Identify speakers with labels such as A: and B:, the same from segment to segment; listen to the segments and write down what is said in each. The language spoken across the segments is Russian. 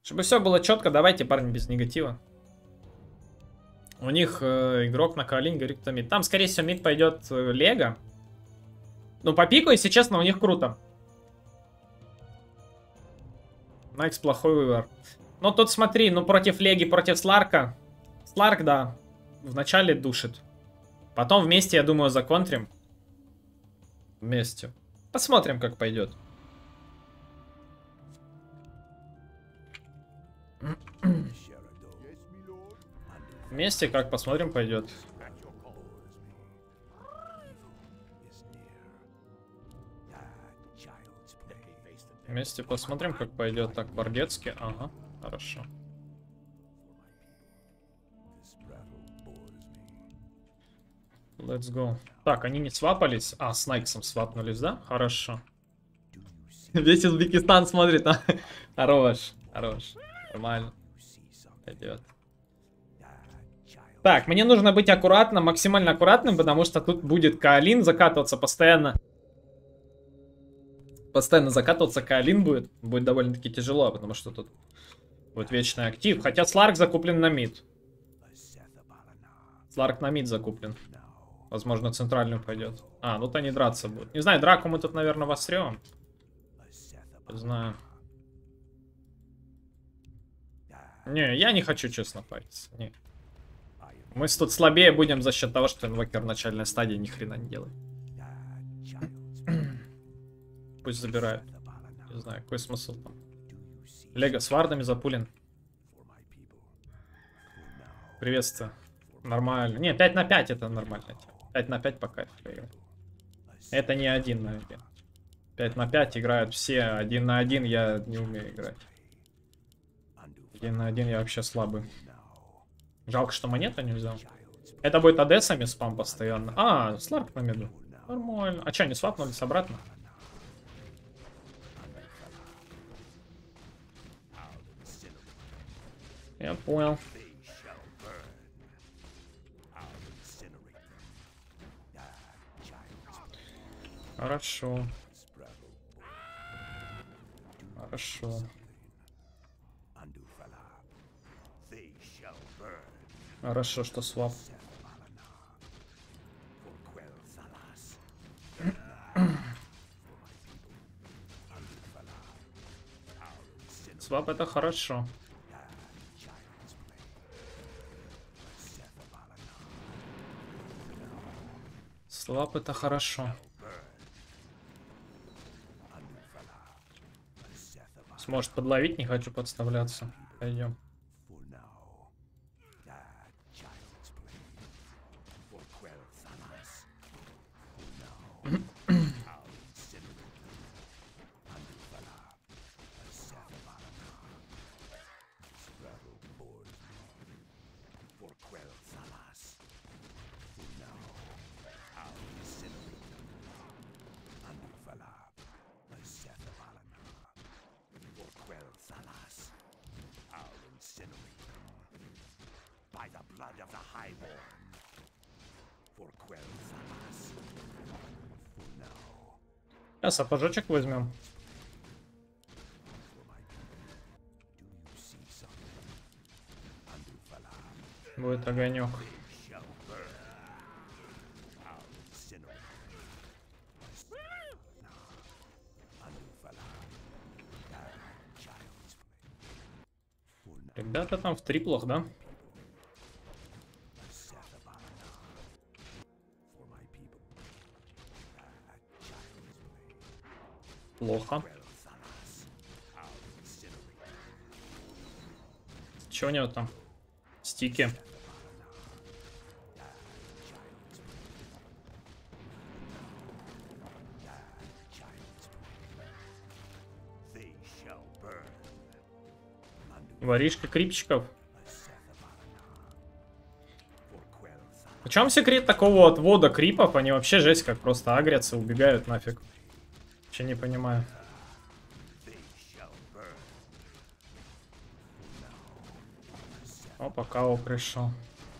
A: Чтобы все было четко, давайте, парни, без негатива. У них игрок на Каолине говорит, что мид. Там, скорее всего, мид пойдет Лего. Ну, по пику, если честно, у них круто. Найкс плохой выбор. Ну, тут смотри, ну, против Леги, против Сларка. Сларк, да, вначале душит. Потом вместе, я думаю, законтрим. Вместе. Посмотрим, как пойдет. Вместе, как посмотрим, пойдет. Вместе посмотрим, как пойдет. Так, Бордецкий. Ага, хорошо. Let's go. Так, они не свапались. А, с Найксом свапнулись, да? Хорошо. Весь Узбекистан смотрит, а? Хорош, хорош. Нормально. Пойдет. Так, мне нужно быть аккуратным, максимально аккуратным, потому что тут будет Каолин закатываться постоянно. Постоянно закатываться Каолин будет. Будет довольно-таки тяжело, потому что тут будет вечный актив. Хотя Сларк закуплен на мид. Сларк на мид закуплен. Возможно, центральную пойдет. А, ну то они драться будут. Не знаю, драку мы тут, наверное, вострем. Не знаю. Не, я не хочу, честно, париться. Не. Мы тут слабее будем за счет того, что инвокер в начальной стадии ни хрена не делает. Пусть забирают. Не знаю, какой смысл там. Лего с вардами запулен. Приветствую. Нормально. Не, 5 на 5 это нормально. 5 на 5 по кайфу играть. Это не 1 на 1. 5 на 5 играют все. 1 на 1 я не умею играть. 1 на 1 я вообще слабый. Жалко, что монету не взял. Это будет адесами спам постоянно. А, Сларк на меду. Нормально. А что, они свапнулись обратно? Я понял. Хорошо. Хорошо. Хорошо, что свап. Свап это хорошо. Свап это хорошо. Сможет подловить, не хочу подставляться. Пойдем. Сейчас сапожочек возьмем. Будет огонек. Ребята там в триплах, да? Плохо. Че у него там? Стики. Воришка крипчиков. В чем секрет такого отвода крипов? Они вообще жесть как просто агрятся, убегают нафиг. Вообще не понимаю. Опа, Као пришел.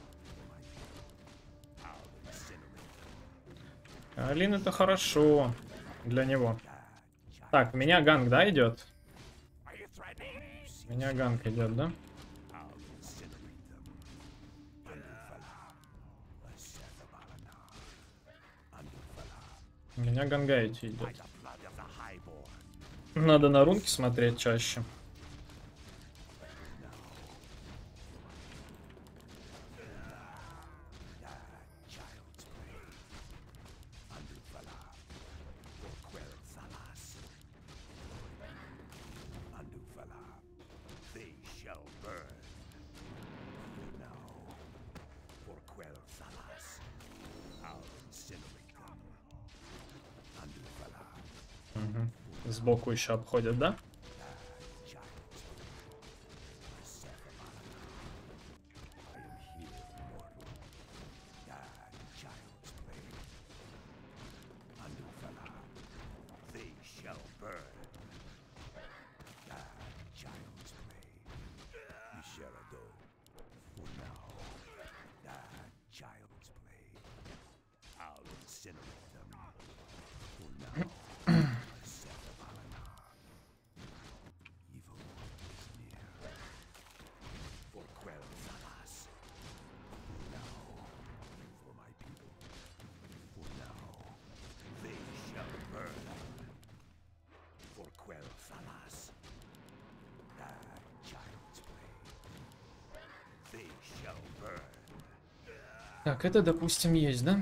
A: Алин это хорошо для него. Так, у меня ганг, да, идет? У меня ганк идет, да? У меня гангайти идет. Надо на рунки смотреть чаще. Угу. Сбоку еще обходят, да? Так, это, допустим, есть, да?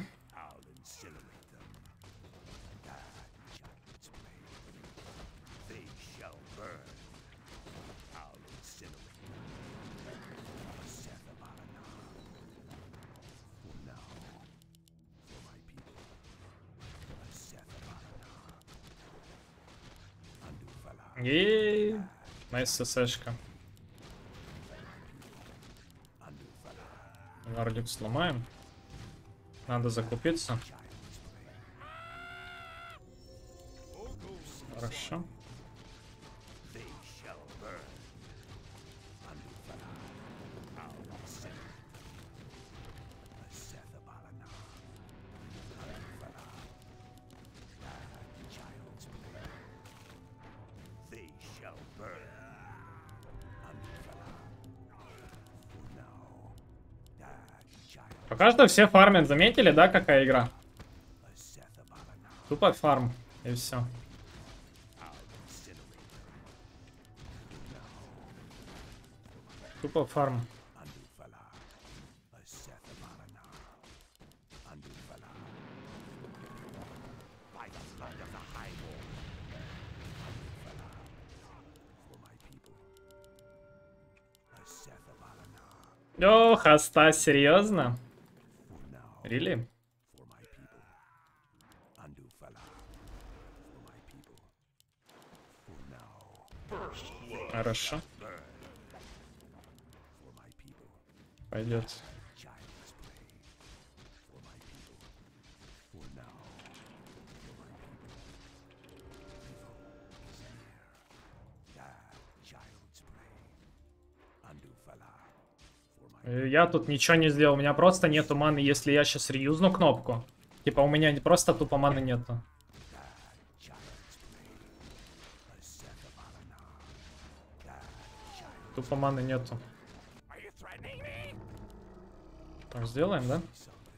A: Еее, найс ССшка. Варлик сломаем. Надо закупиться. Хорошо. Пока что все фармят, заметили, да, какая игра? Тупо фарм, и все. Тупо фарм. О, хаста, серьезно? Really? Хорошо. Пойдет. Я тут ничего не сделал, у меня просто нету маны, если я сейчас реюзну кнопку. Типа у меня просто тупо маны нету. Тупо маны нету. Так, сделаем, да?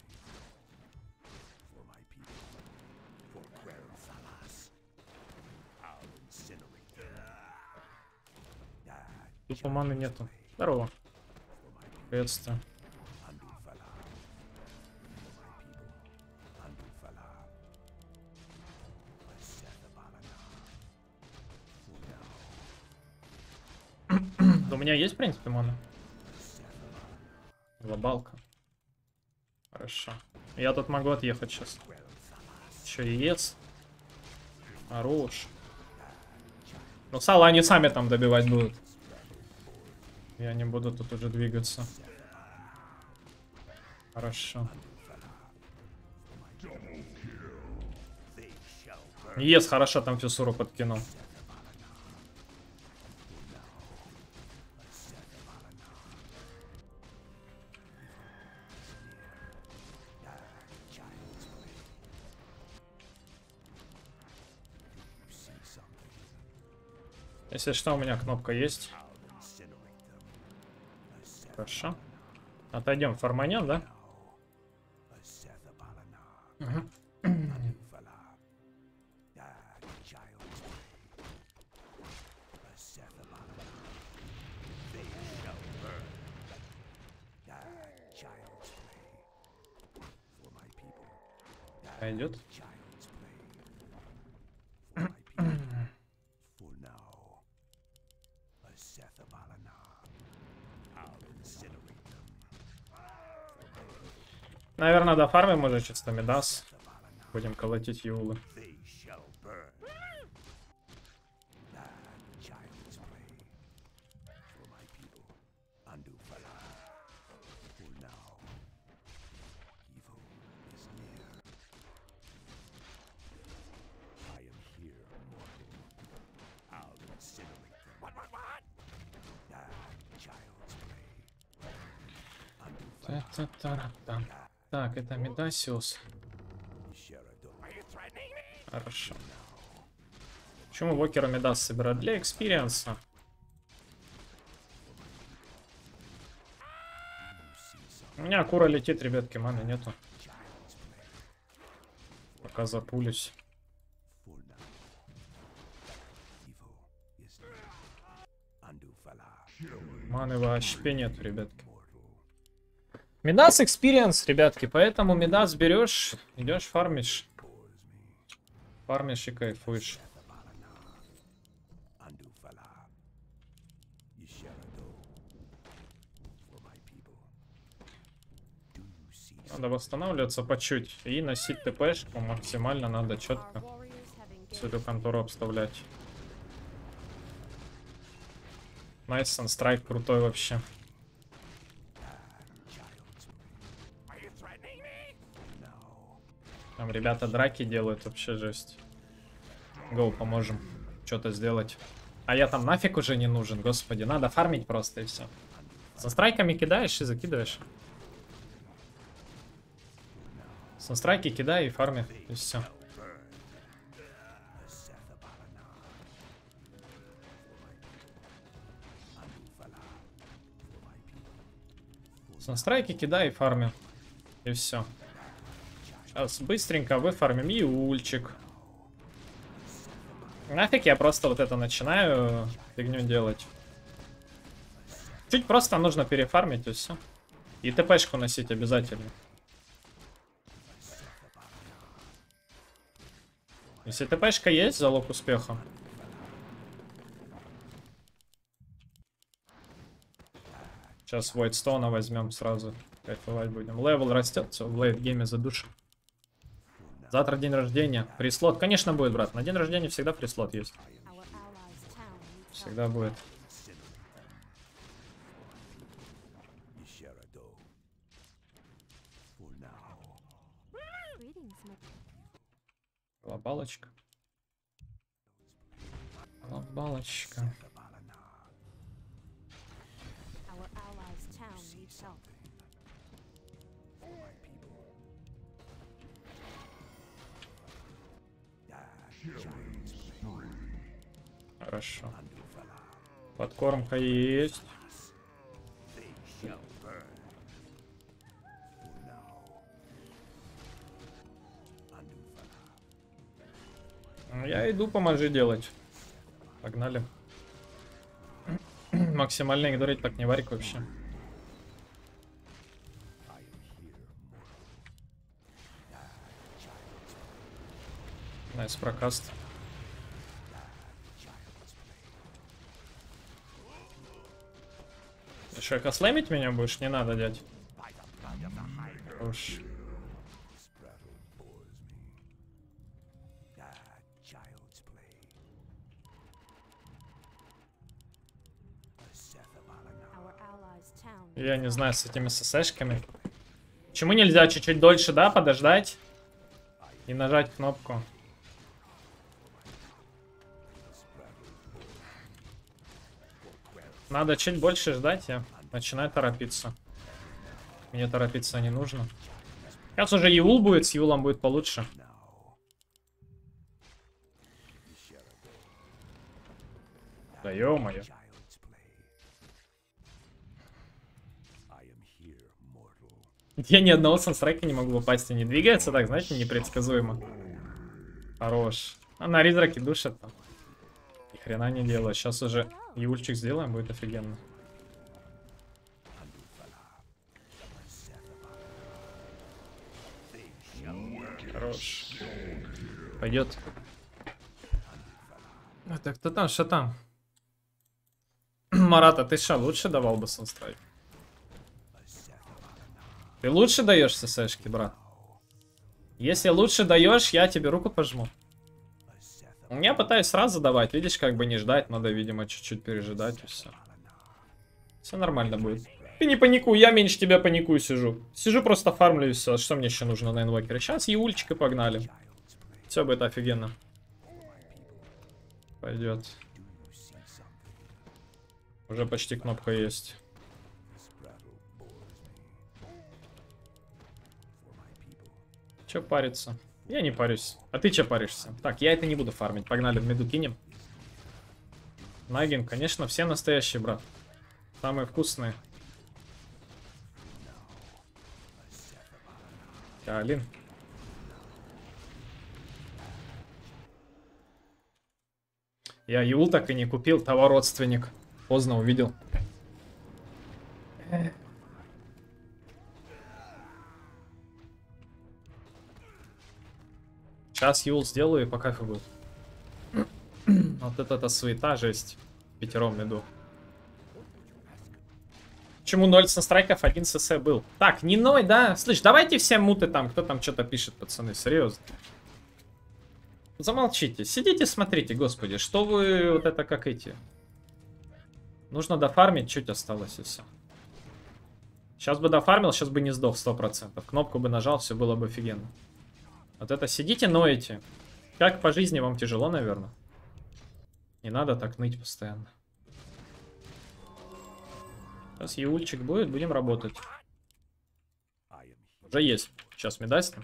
A: Тупо маны нету. Здорово. Приветствую. У меня есть, в принципе, мана? Глобалка. Хорошо. Я тут могу отъехать сейчас. Че, яец? Хорош. Ну, сало они сами там добивать будут. Я не буду тут уже двигаться. Хорошо. Ес, хорошо, там фиссуру подкинул. Если что, у меня кнопка есть. Хорошо. Отойдем, фарманем, да? Угу. Пойдет. Наверное, до фармы может чисто Мидас. Будем колотить юлы. Так, это Медасиус. Хорошо. Почему Вокера Медас собирать? Для экспириенса. У меня Кура летит, ребятки, маны нету. Пока запулюсь. Маны вообще нет, ребятки. Медас экспириенс, ребятки, поэтому Медас берешь, идешь фармишь. Фармишь и кайфуешь. Надо восстанавливаться по чуть и носить ТПшку максимально надо четко. Всю эту контору обставлять. Найс страйк крутой вообще. Там ребята драки делают, вообще жесть. Гоу, поможем что-то сделать. А я там нафиг уже не нужен, господи. Надо фармить просто и все. Со страйками кидаешь и закидываешь. Со страйки кидай и фарми, и все. Со страйки кидай и фарми, и все. Сейчас быстренько выфармим Юльчик. Нафиг я просто вот это начинаю фигню делать. Чуть просто нужно перефармить и все. И ТПшку носить обязательно. Если ТПшка есть, залог успеха. Сейчас Вайтстоуна возьмем сразу. Кайфовать будем. Левел растет, все, в лейт-гейме задушим. Завтра день рождения. Фрислот. Конечно будет, брат. На день рождения всегда фрислот есть. Всегда будет. Глобалочка. Глобалочка. Хорошо. Подкормка есть. Я иду, поможи делать. Погнали. Максимально игнорить так не варик вообще. Найс прокаст. Еще кослемить меня будешь? Не надо, дядь. Уж. Я не знаю, с этими ССшками. Почему нельзя чуть-чуть дольше, да, подождать? И нажать кнопку. Надо чуть больше ждать, я начинаю торопиться. Мне торопиться не нужно. Сейчас уже Юл будет, с Юлом будет получше. Да ё-моё. Я ни одного санстрайка не могу попасть, и не двигается так, знаете, непредсказуемо. Хорош. А на ризраке душат там. Ни хрена не делаю. Сейчас уже юльчик сделаем, будет офигенно. Хорош. Пойдет. Так, кто там, что там? Марата, ты что, лучше давал бы санстрайк? Ты лучше даешь ССшки, брат? Если лучше даешь, я тебе руку пожму. Я пытаюсь сразу давать, видишь, как бы не ждать, надо, видимо, чуть-чуть пережидать и все. Все нормально будет. Ты не паникуй, я меньше тебя паникую сижу. Сижу просто фармлю и все. Что мне еще нужно на инвокере? Сейчас Юльчика погнали. Все будет офигенно. Пойдет. Уже почти кнопка есть. Че париться? Я не парюсь. А ты че паришься? Так, я это не буду фармить. Погнали в миду кинем. Нагин, конечно, все настоящие, брат. Самые вкусные. Калин. Я Юл так и не купил, того родственник. Поздно увидел. Сейчас Юл сделаю и по кайфу будет. Вот это суета, жесть. Пятером иду. Почему 0 санстрайков, 1 СС был? Так, не 0, да? Слышь, давайте все муты там, кто там что-то пишет, пацаны, серьезно. Замолчите, сидите, смотрите, господи, что вы вот это как эти. Нужно дофармить, чуть осталось и все. Сейчас бы дофармил, сейчас бы не сдох 100%. Кнопку бы нажал, все было бы офигенно. Вот это сидите, ноете. Как по жизни вам тяжело, наверное. Не надо так ныть постоянно. Сейчас Юльчик будет, будем работать. Уже есть. Сейчас медастим.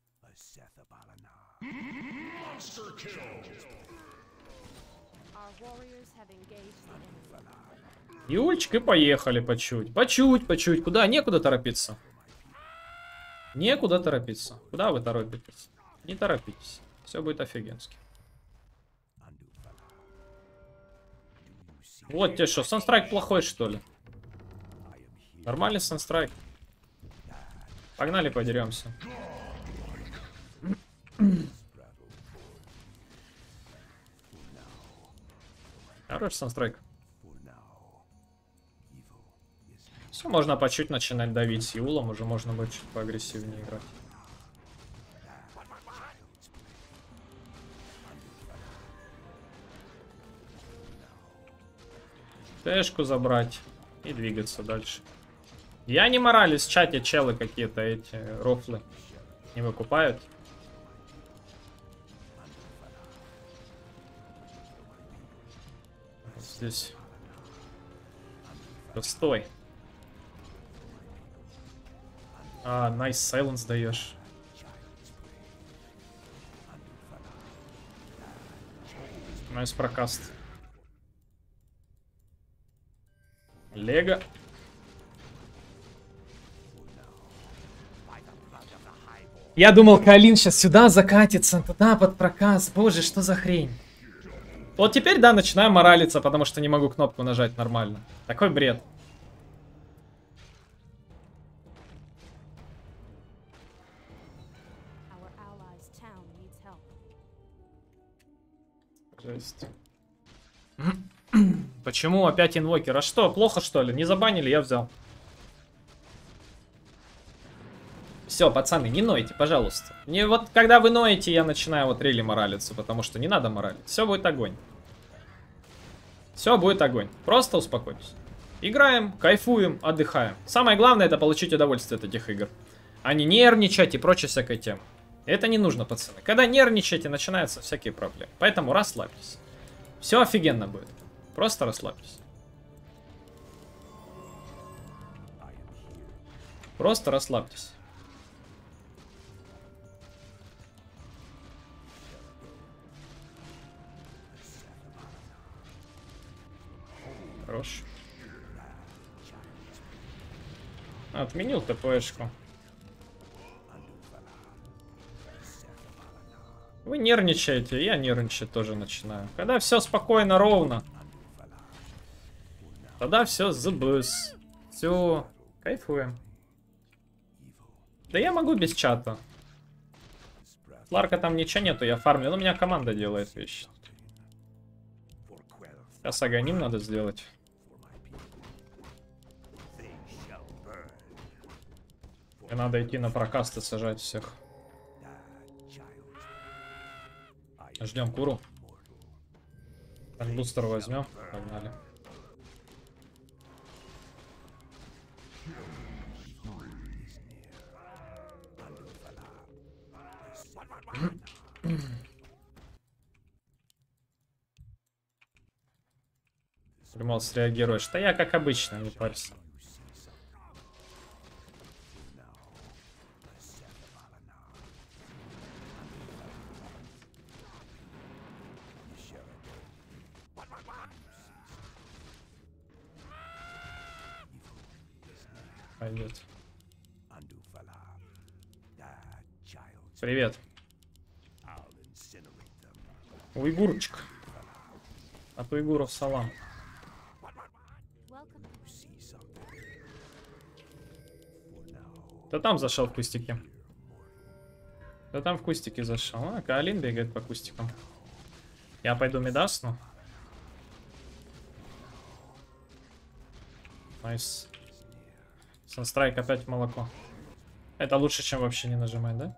A: Юльчик, и поехали по чуть. По чуть. Куда? Некуда торопиться. Некуда торопиться. Куда вы торопитесь? Не торопитесь. Все будет офигенски. Вот тебе что, санстрайк плохой, что ли? Нормальный санстрайк. Погнали, подеремся. Хороший санстрайк. Все, можно по чуть начинать давить с Юлом. Уже можно будет чуть поагрессивнее играть. Тэшку забрать и двигаться дальше. Я не моралюсь, в чате челы какие-то эти рофлы не выкупают. Здесь. Стой. А, nice silence даешь. Nice прокаст. Лего. Я думал, Калин сейчас сюда закатится, туда под проказ. Боже, что за хрень. Вот теперь, да, начинаю моралиться, потому что не могу кнопку нажать нормально. Такой бред. Жесть. Почему опять инвокер? А что, плохо что ли? Не забанили, я взял. Все, пацаны, не нойте, пожалуйста. Не вот, когда вы ноете, я начинаю вот рели моралиться, потому что не надо моралить. Все будет огонь. Все будет огонь. Просто успокойтесь. Играем, кайфуем, отдыхаем. Самое главное, это получить удовольствие от этих игр. А не нервничать и прочее всякой темы. Это не нужно, пацаны. Когда нервничаете, начинаются всякие проблемы. Поэтому расслабьтесь. Все офигенно будет. Просто расслабьтесь. Просто расслабьтесь. Хорош. Отменил ТПшку. Вы нервничаете, я нервничать тоже начинаю. Когда все спокойно, ровно, тогда все забыс. Все, кайфуем. Да я могу без чата. Ларка там ничего нету, я фармлю. Но у меня команда делает вещи. Сейчас агоним надо сделать. Мне надо идти на прокасты сажать всех. Ждем куру. Так, бустер возьмем. Погнали. Думал, среагируешь. Да я как обычно, не парься. Пойдет. Привет. Уйгурчик. От уйгуров салам. Да там зашел в кустики. Да там в кустики зашел. А, Каолин бегает по кустикам. Я пойду медасну. Найс. Санстрайк опять в молоко. Это лучше, чем вообще не нажимать, да?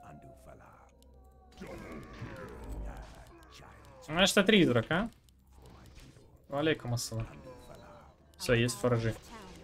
A: А что 3 игрока, а? Алейкум ассалам. Все, есть форажи.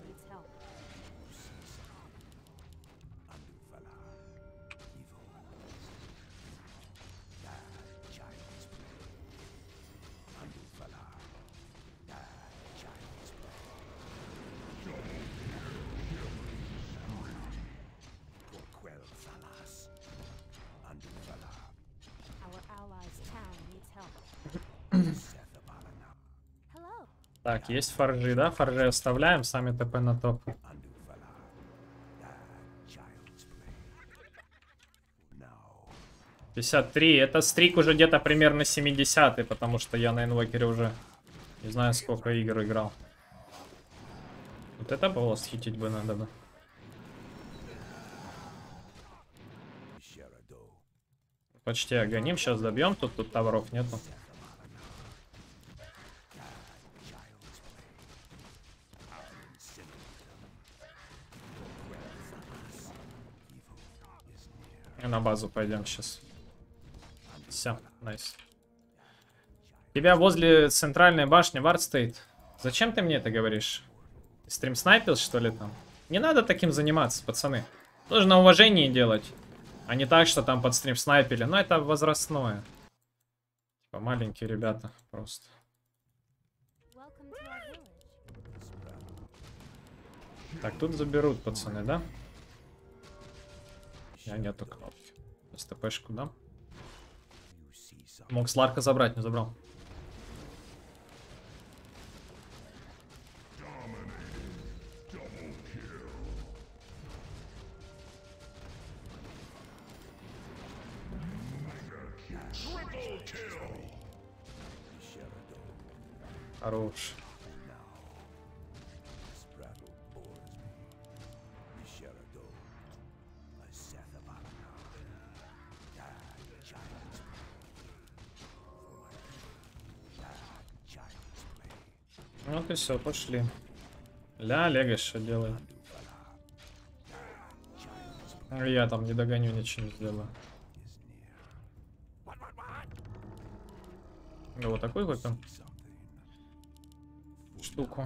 A: Так, есть форжи, да? Форжи оставляем, сами ТП на топ. $53. Это стрик уже где-то примерно 70-й, потому что я на инвокере уже не знаю сколько игр играл. Вот это было схитить бы надо бы. Почти агоним, сейчас добьем, тут товаров нету. И на базу пойдем сейчас. Все, найс. Тебя возле центральной башни вард стоит. Зачем ты мне это говоришь? Стрим снайпил, что ли, там? Не надо таким заниматься, пацаны. Нужно уважение делать. А не так, что там под стрим снайпили. Но это возрастное. Типа маленькие ребята просто. Так, тут заберут, пацаны, да? Я нету кнопки. СТПшку дам. Мог Сларка забрать, не забрал. Хорош. Вот и все, пошли. Ля, Лего что делает? Я там не догоню, ничего не сделаю. Вот такой купим штуку.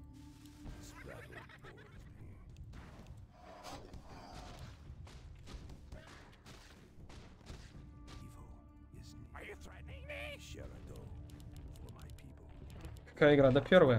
A: Какая игра? До первой.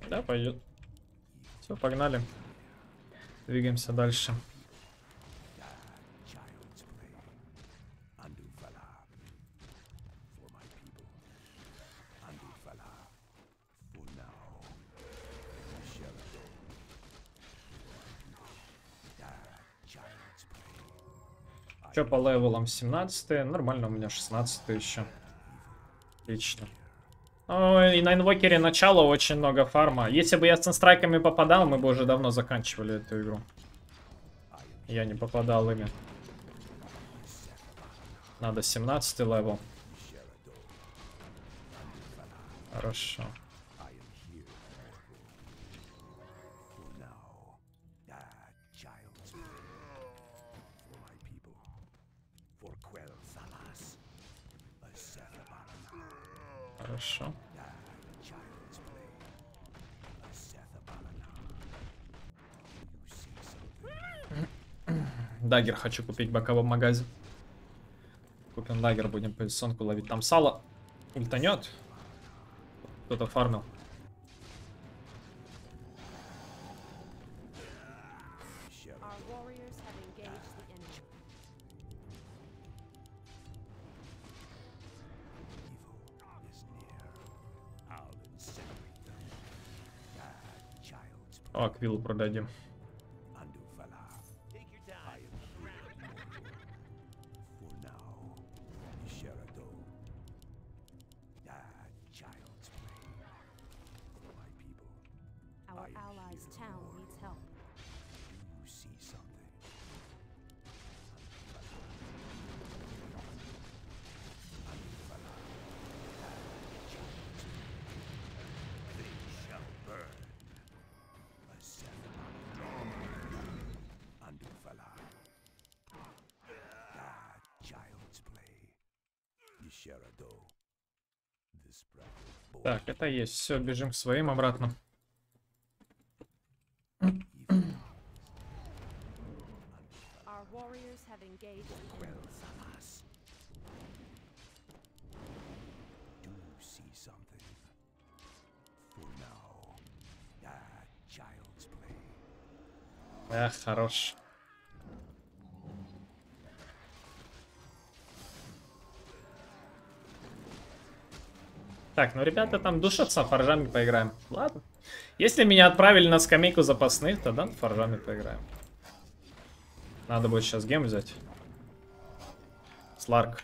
A: Да, пойдет. Все, погнали. Двигаемся дальше. Че по левелам? 17, нормально, у меня 16 еще. Отлично. Ну, и на инвокере начало очень много фарма. Если бы я с санстрайками попадал, мы бы уже давно заканчивали эту игру. Я не попадал ими. Надо 17 левел. Хорошо. Хорошо. Дагер хочу купить в боковом магазе. Купим дагер, будем позиционку ловить. Там сало ультанет. Кто-то фармил. О, аквилу продадим. Так, это есть. Все, бежим к своим обратно. Эх, хорош. Так, ну ребята там душатся, форжами поиграем. Ладно. Если меня отправили на скамейку запасных, тогда форжами поиграем. Надо будет сейчас гем взять. Сларк.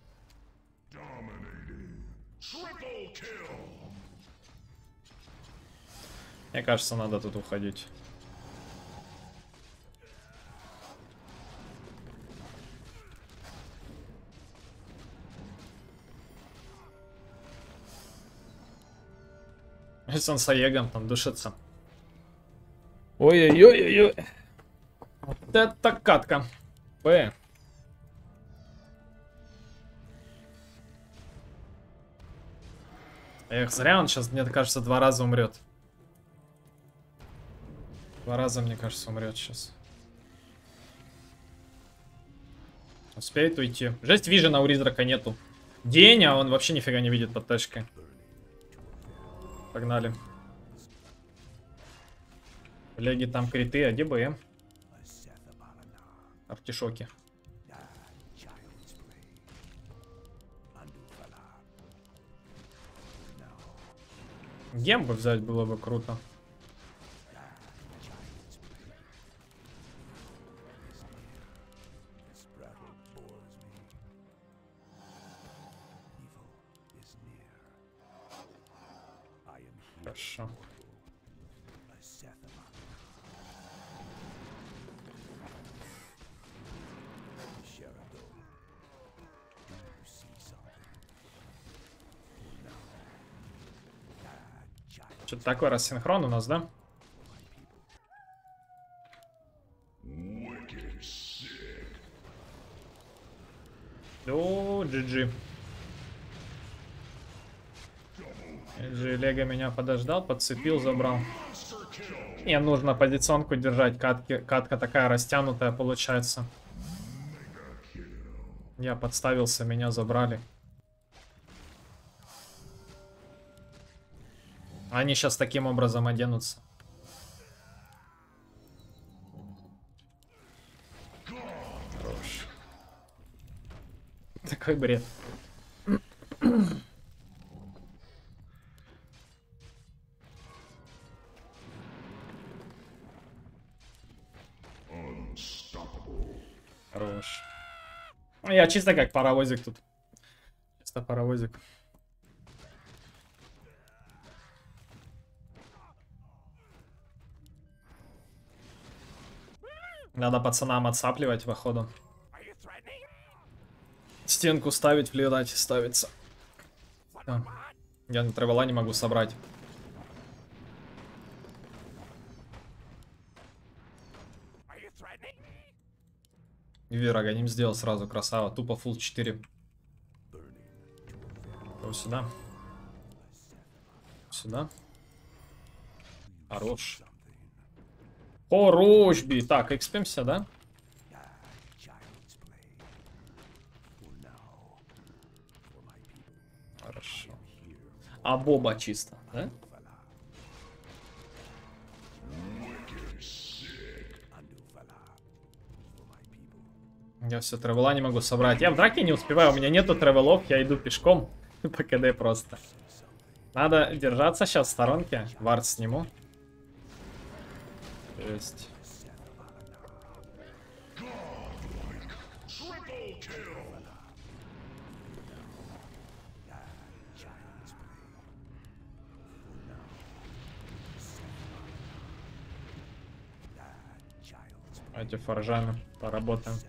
A: Мне кажется, надо тут уходить. С Ансаегом там душится. Ой-ой-ой-ой-ой. Вот это катка. Б. Эх, зря он сейчас, мне кажется, 2 раза умрет. 2 раза, мне кажется, умрет сейчас. Успеет уйти. Жесть, вижена у Ризрака нету. День, а он вообще нифига не видит под тэшкой. Погнали. Леги там криты, а где БМ? Артишоки. Гем бы взять было бы круто. Хорошо. Что-то такое рассинхрон у нас, да? О, GG. Лего меня подождал, подцепил, забрал. Мне нужно позиционку держать. Катка такая растянутая получается. Я подставился, меня забрали. Они сейчас таким образом оденутся. Хорош. Такой бред. Хорош. Я чисто как паровозик тут. Чисто паровозик. Надо пацанам отсапливать походу. Стенку ставить, в ледате ставится. Да. Я на тревела не могу собрать. Вирагоним сделал сразу, красава. Тупо фулл 4. Вот сюда. Сюда. Хорош. Хорош, би. Так, экспимся, да? Хорошо. А боба чисто, да? Я все тревела не могу собрать. Я в драке не успеваю, у меня нету тревелов, я иду пешком по КД просто. Надо держаться сейчас в сторонке. Вард сниму. Есть. Давайте форжами поработаем.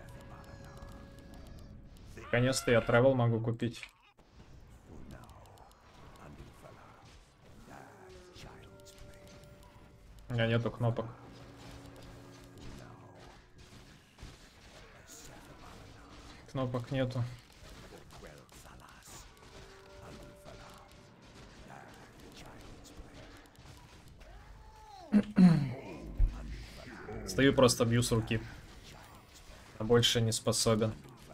A: Наконец-то я тревел могу купить. У меня нету кнопок. Кнопок нету. Стою, просто бью с руки. А больше не способен.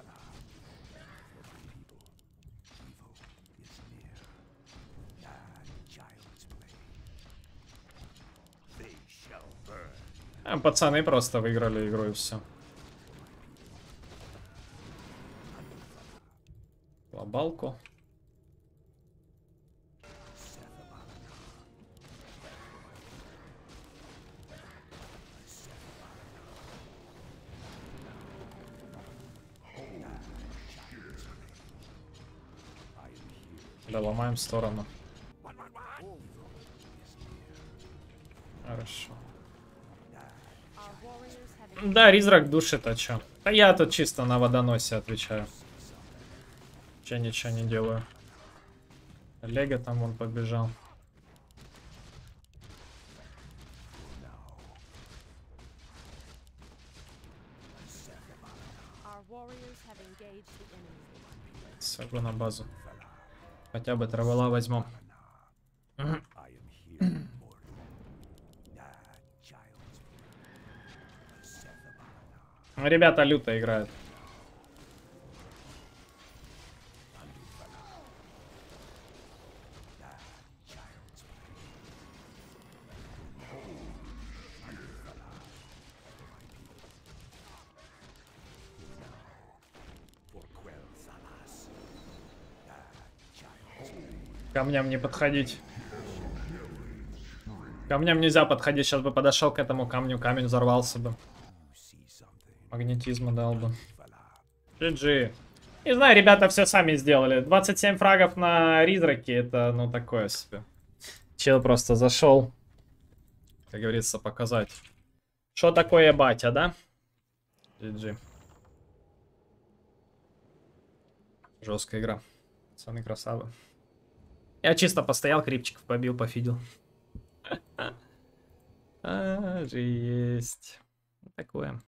A: Пацаны просто выиграли игру и все. Глобалку. Да, ломаем сторону. Хорошо. Да, Ризрак душит, а чё? А я тут чисто на водоносе отвечаю. Я ничего не делаю. Лего там вон побежал. Согу на базу. Хотя бы травела возьмем. Ребята люто играют. Камням не подходить. Камням нельзя подходить. Сейчас бы подошел к этому камню, камень взорвался бы. Магнетизма дал бы. GG. Не знаю, ребята все сами сделали. 27 фрагов на Ризраке, это, ну, такое себе. Чел просто зашел, как говорится, показать. Что такое батя, да? GG. Жесткая игра. Пацаны красавы. Я чисто постоял, крипчиков побил, пофидел. Же есть. Такое.